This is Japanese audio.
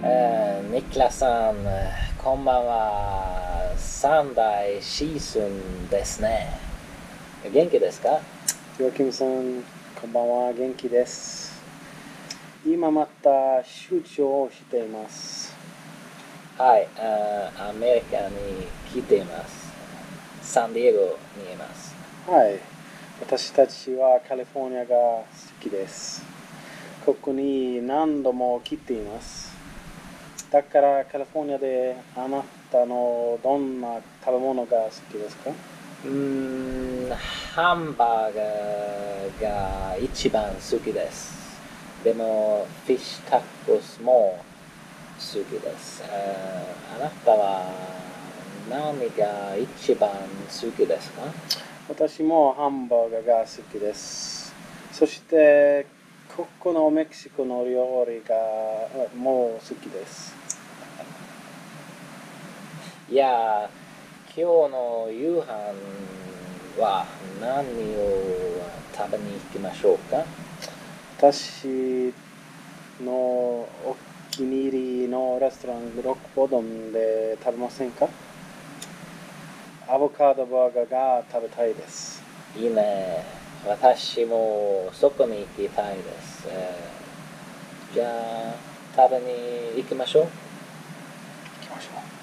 ニクラさん、こんばんは。三大シーズンですね。元気ですか？ ヨアキムさん、こんばんは。元気です。今また出張をしています。 はい、アメリカに来ています。サンディエゴにいます。 はい。私たちはカリフォルニアが好きです。ここに何度も来ています。だからカリフォルニアであなたのどんな食べ物が好きですか？ ハンバーガーが一番好きです。でも、フィッシュタコスも好きです。あなたは何が一番好きですか？ 私もハンバーガーが好きです。そしてここのメキシコの料理がもう好きです。 いや、今日の夕飯は何を食べに行きましょうか？ 私のお気に入りのレストラン、ロックボトムで食べませんか？アボカドバーガーが食べたいです。 いいね。私もそこに行きたいです。じゃあ、食べに行きましょう。 行きましょう。